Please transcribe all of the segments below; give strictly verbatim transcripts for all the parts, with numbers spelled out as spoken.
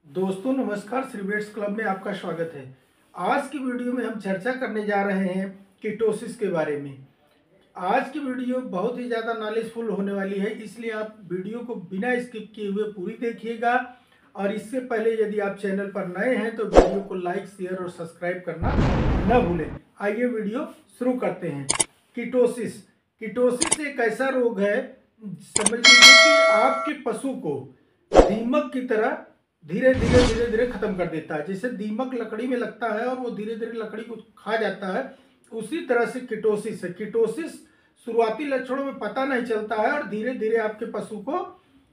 दोस्तों नमस्कार, श्रीवेट्स क्लब में आपका स्वागत है। आज की वीडियो में हम चर्चा करने जा रहे हैं कीटोसिस के बारे में। आज की वीडियो बहुत ही ज़्यादा नॉलेजफुल होने वाली है, इसलिए आप वीडियो को बिना स्किप किए हुए पूरी देखिएगा। और इससे पहले यदि आप चैनल पर नए हैं तो वीडियो को लाइक, शेयर और सब्सक्राइब करना न भूलें। आइए वीडियो शुरू करते हैं। कीटोसिस कीटोसिस एक ऐसा रोग है, समझ लीजिए कि आपके पशु को दीमक की तरह धीरे धीरे धीरे धीरे खत्म कर देता है। जैसे दीमक लकड़ी में लगता है और वो धीरे धीरे लकड़ी को खा जाता है, उसी तरह से कीटोसिस है। कीटोसिस शुरुआती लक्षणों में पता नहीं चलता है और धीरे धीरे आपके पशु को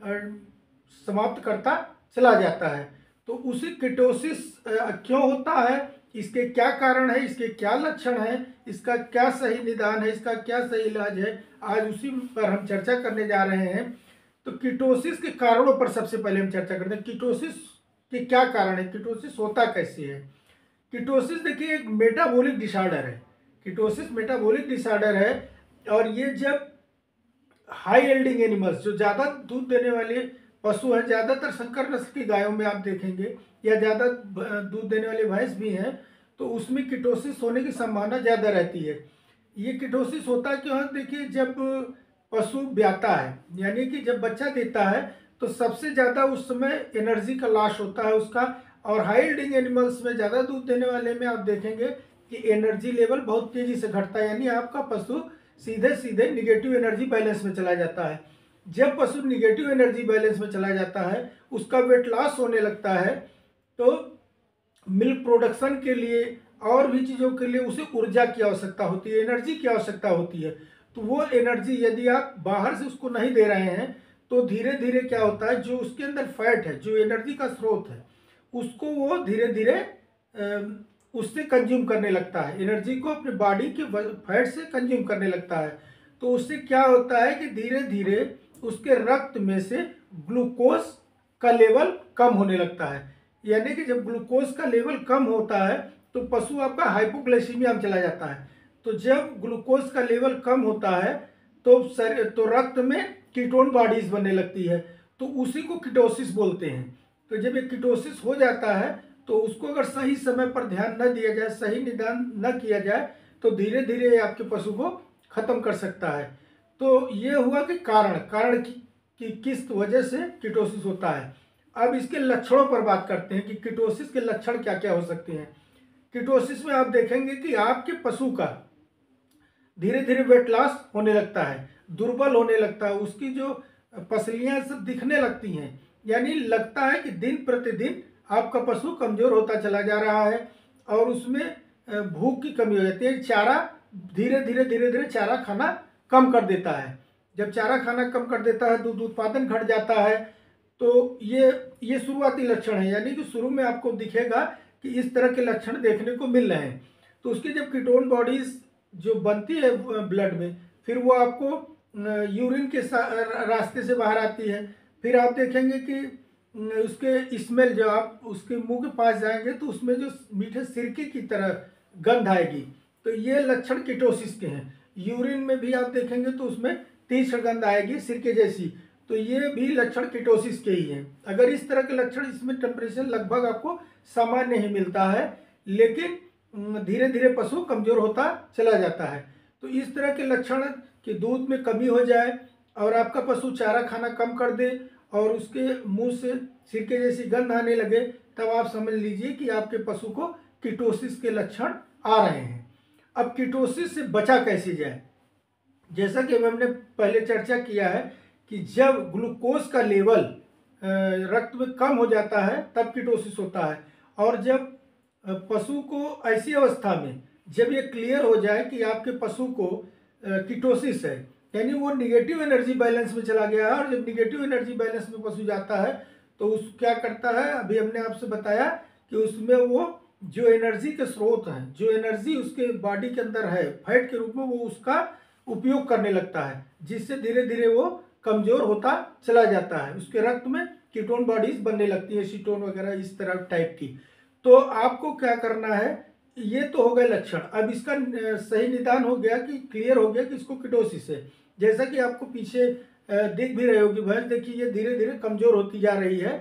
समाप्त करता चला जाता है। तो उसी कीटोसिस क्यों होता है, इसके क्या कारण है, इसके क्या लक्षण है, इसका क्या सही निदान है, इसका क्या सही इलाज है, आज उसी पर हम चर्चा करने जा रहे हैं। तो कीटोसिस के कारणों पर सबसे पहले हम चर्चा करते हैं। कीटोसिस के क्या कारण है, कीटोसिस होता कैसे है। कीटोसिस देखिए एक मेटाबॉलिक डिसऑर्डर है। कीटोसिस मेटाबॉलिक डिसऑर्डर है और ये जब हाई एल्डिंग एनिमल्स, जो ज़्यादा दूध देने वाले पशु हैं, ज़्यादातर संकर नस्ल की गायों में आप देखेंगे या ज़्यादा दूध देने वाले भैंस भी हैं, तो उसमें कीटोसिस होने की संभावना ज़्यादा रहती है। ये कीटोसिस होता क्यों है, देखिए जब पशु ब्याता है, यानी कि जब बच्चा देता है तो सबसे ज़्यादा उस समय एनर्जी का लॉस होता है उसका। और हाई एल्डिंग एनिमल्स में, ज़्यादा दूध देने वाले में आप देखेंगे कि एनर्जी लेवल बहुत तेज़ी से घटता है, यानी आपका पशु सीधे सीधे निगेटिव एनर्जी बैलेंस में चला जाता है। जब पशु निगेटिव एनर्जी बैलेंस में चला जाता है, उसका वेट लॉस होने लगता है, तो मिल्क प्रोडक्शन के लिए और भी चीज़ों के लिए उसे ऊर्जा की आवश्यकता होती है, एनर्जी की आवश्यकता होती है। तो वो एनर्जी यदि आप बाहर से उसको नहीं दे रहे हैं तो धीरे धीरे क्या होता है, जो उसके अंदर फैट है, जो एनर्जी का स्रोत है, उसको वो धीरे धीरे उससे कंज्यूम करने लगता है, एनर्जी को अपने बॉडी के फैट से कंज्यूम करने लगता है। तो उससे क्या होता है कि धीरे धीरे उसके रक्त में से ग्लूकोज का लेवल कम होने लगता है। यानी कि जब ग्लूकोज का लेवल कम होता है तो पशु आपका हाइपोग्लाइसीमिया में चला जाता है। तो जब ग्लूकोज का लेवल कम होता है तो शरीर तो रक्त में कीटोन बॉडीज बनने लगती है, तो उसी को कीटोसिस बोलते हैं। तो जब ये कीटोसिस हो जाता है तो उसको अगर सही समय पर ध्यान न दिया जाए, सही निदान न किया जाए, तो धीरे धीरे ये आपके पशु को खत्म कर सकता है। तो ये हुआ कि कारण कारण की, कि किस वजह से कीटोसिस होता है। अब इसके लक्षणों पर बात करते हैं कि कीटोसिस के लक्षण क्या क्या हो सकते हैं। कीटोसिस में आप देखेंगे कि आपके पशु का धीरे धीरे वेट लॉस होने लगता है, दुर्बल होने लगता है, उसकी जो पसलियां सब दिखने लगती हैं, यानी लगता है कि दिन प्रतिदिन आपका पशु कमजोर होता चला जा रहा है और उसमें भूख की कमी हो जाती है। चारा धीरे धीरे धीरे धीरे चारा खाना कम कर देता है। जब चारा खाना कम कर देता है, दूध उत्पादन घट जाता है। तो ये ये शुरुआती लक्षण है, यानी कि शुरू में आपको दिखेगा कि इस तरह के लक्षण देखने को मिल रहे हैं। तो उसकी जब कीटोन बॉडीज जो बनती है ब्लड में, फिर वो आपको यूरिन के रास्ते से बाहर आती है। फिर आप देखेंगे कि उसके स्मेल, जो आप उसके मुंह के पास जाएंगे तो उसमें जो मीठे सिरके की तरह गंध आएगी। तो ये लक्षण कीटोसिस के हैं। यूरिन में भी आप देखेंगे तो उसमें तीव्र गंध आएगी सिरके जैसी, तो ये भी लक्षण कीटोसिस के ही हैं। अगर इस तरह के लक्षण, इसमें टेम्परेचर लगभग आपको सामान्य ही मिलता है, लेकिन धीरे धीरे पशु कमजोर होता चला जाता है। तो इस तरह के लक्षण कि दूध में कमी हो जाए और आपका पशु चारा खाना कम कर दे और उसके मुंह से सिरके जैसी गंध आने लगे, तब आप समझ लीजिए कि आपके पशु को कीटोसिस के लक्षण आ रहे हैं। अब कीटोसिस से बचा कैसे जाए, जैसा कि हमने पहले चर्चा किया है कि जब ग्लूकोज का लेवल रक्त में कम हो जाता है तब कीटोसिस होता है। और जब पशु को ऐसी अवस्था में, जब ये क्लियर हो जाए कि आपके पशु को कीटोसिस है, यानी वो निगेटिव एनर्जी बैलेंस में चला गया है, और जब निगेटिव एनर्जी बैलेंस में पशु जाता है तो उस क्या करता है, अभी हमने आपसे बताया कि उसमें वो जो एनर्जी के स्रोत हैं, जो एनर्जी उसके बॉडी के अंदर है फैट के रूप में, वो उसका उपयोग करने लगता है, जिससे धीरे धीरे वो कमजोर होता चला जाता है। उसके रक्त में कीटोन बॉडीज बनने लगती है, शीटोन वगैरह इस तरह टाइप की। तो आपको क्या करना है, ये तो हो गए लक्षण। अब इसका सही निदान हो गया कि क्लियर हो गया कि इसको कीटोसिस है। जैसा कि आपको पीछे दिख भी रहे होगी भैंस, देखिए ये धीरे धीरे कमजोर होती जा रही है।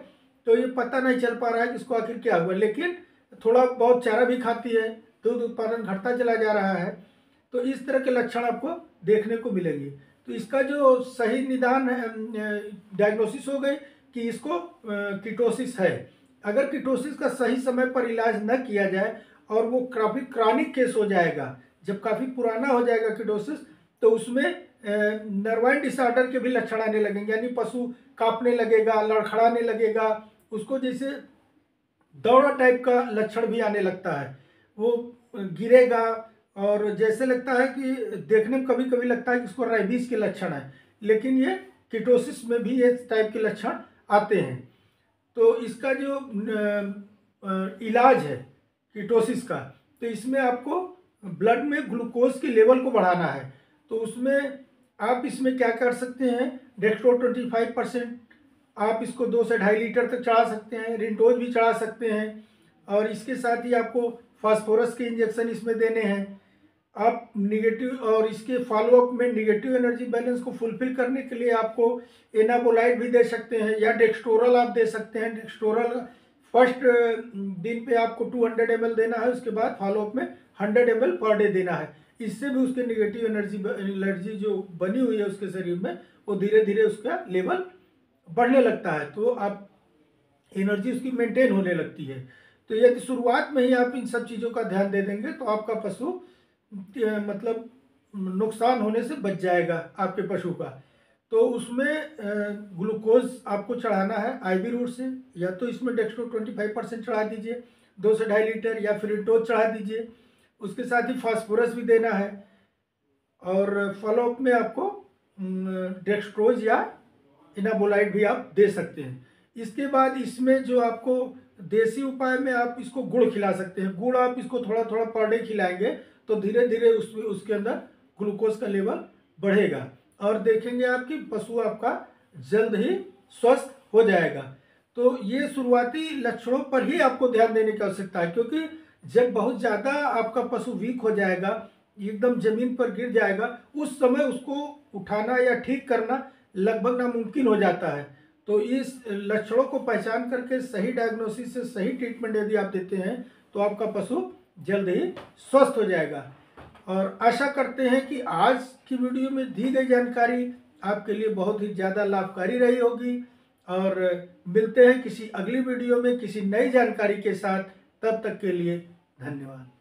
तो ये पता नहीं चल पा रहा है कि इसको आखिर क्या हुआ, लेकिन थोड़ा बहुत चारा भी खाती है, दूध उत्पादन घटता चला जा रहा है। तो इस तरह के लक्षण आपको देखने को मिलेंगे। तो इसका जो सही निदान है, डायग्नोसिस हो गई कि इसको कीटोसिस है। अगर कीटोसिस का सही समय पर इलाज न किया जाए और वो काफ़ी क्रॉनिक केस हो जाएगा, जब काफ़ी पुराना हो जाएगा कीटोसिस, तो उसमें नर्वाइन डिसऑर्डर के भी लक्षण आने लगेंगे, यानी पशु कांपने लगेगा, लड़खड़ाने लगेगा, उसको जैसे दौड़ा टाइप का लक्षण भी आने लगता है, वो गिरेगा और जैसे लगता है कि देखने में कभी कभी लगता है कि इसको रेबीज के लक्षण है, लेकिन ये कीटोसिस में भी ये टाइप के लक्षण आते हैं। तो इसका जो इलाज है कीटोसिस का, तो इसमें आपको ब्लड में ग्लूकोज के लेवल को बढ़ाना है। तो उसमें आप इसमें क्या कर सकते हैं, डेक्स्ट्रो ट्वेंटी फाइव परसेंट आप इसको दो से ढाई लीटर तक चढ़ा सकते हैं, रिंटोज भी चढ़ा सकते हैं, और इसके साथ ही आपको फास्फोरस के इंजेक्शन इसमें देने हैं। आप निगेटिव और इसके फॉलोअप में निगेटिव एनर्जी बैलेंस को फुलफिल करने के लिए आपको एनाबोलाइड भी दे सकते हैं, या डेक्स्टोरल आप दे सकते हैं। डेक्स्टोरल फर्स्ट दिन पे आपको टू हंड्रेड एम एल देना है, उसके बाद फॉलोअप में hundred M L per day देना है। इससे भी उसके निगेटिव एनर्जी एनर्जी जो बनी हुई है उसके शरीर में, वो धीरे धीरे उसका लेवल बढ़ने लगता है, तो आप एनर्जी उसकी मेंटेन होने लगती है। तो यदि शुरुआत में ही आप इन सब चीज़ों का ध्यान दे देंगे तो आपका पशु मतलब नुकसान होने से बच जाएगा आपके पशु का। तो उसमें ग्लूकोज आपको चढ़ाना है आईवी रूट से, या तो इसमें डेक्स्ट्रो ट्वेंटी फाइव परसेंट चढ़ा दीजिए दो से ढाई लीटर, या फिर रिंटोज चढ़ा दीजिए। उसके साथ ही फास्फोरस भी देना है, और फॉलोअप में आपको डेक्स्ट्रोज या इनाबोलाइड भी आप दे सकते हैं। इसके बाद इसमें जो आपको देसी उपाय में आप इसको गुड़ खिला सकते हैं। गुड़ आप इसको थोड़ा थोड़ा पर डे खिलाएंगे तो धीरे धीरे उस उसके अंदर ग्लूकोज का लेवल बढ़ेगा, और देखेंगे आप कि पशु आपका जल्द ही स्वस्थ हो जाएगा। तो ये शुरुआती लक्षणों पर ही आपको ध्यान देने की आवश्यकता है, क्योंकि जब बहुत ज़्यादा आपका पशु वीक हो जाएगा, एकदम ज़मीन पर गिर जाएगा, उस समय उसको उठाना या ठीक करना लगभग नामुमकिन हो जाता है। तो इस लक्षणों को पहचान करके सही डायग्नोसिस से सही ट्रीटमेंट यदि आप देते हैं तो आपका पशु जल्द ही स्वस्थ हो जाएगा। और आशा करते हैं कि आज की वीडियो में दी गई जानकारी आपके लिए बहुत ही ज़्यादा लाभकारी रही होगी, और मिलते हैं किसी अगली वीडियो में किसी नई जानकारी के साथ। तब तक के लिए धन्यवाद।